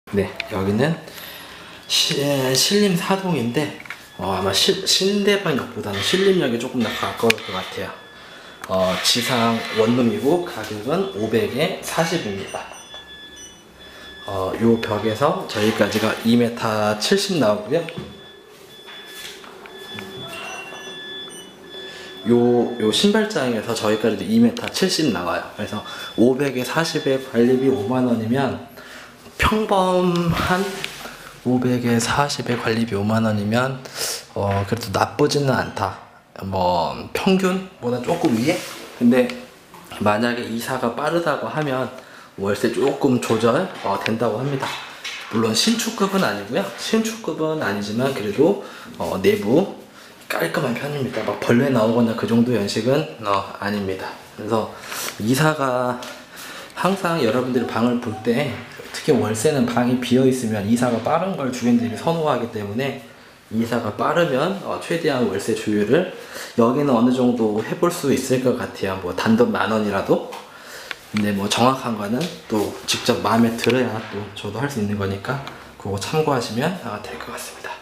네, 여기는 신림 사동인데 아마 신대방역보다는 신림역이 조금 더 가까울 것 같아요. 지상 원룸이고 가격은 500에 40입니다. 요 벽에서 저희까지가 2m 70 나오고요. 요 신발장에서 저희까지도 2m 70 나와요. 그래서 500에 40에 관리비 5만원이면 평범한 500에 40에 관리비 5만원이면 그래도 나쁘지는 않다. 뭐 평균보다 조금 위에? 근데 만약에 이사가 빠르다고 하면 월세 조금 조절 된다고 합니다. 물론 신축급은 아니고요. 신축급은 아니지만 그래도 내부 깔끔한 편입니다. 막 벌레 나오거나 그 정도 연식은 아닙니다. 그래서 이사가 항상 여러분들이 방을 볼 때 특히 월세는 방이 비어 있으면 이사가 빠른 걸 주인들이 선호하기 때문에 이사가 빠르면 최대한 월세 조율을 여기는 어느 정도 해볼 수 있을 것 같아요. 뭐 단돈 10,000원이라도. 근데 뭐 정확한 거는 또 직접 마음에 들어야 또 저도 할 수 있는 거니까 그거 참고하시면 될 것 같습니다.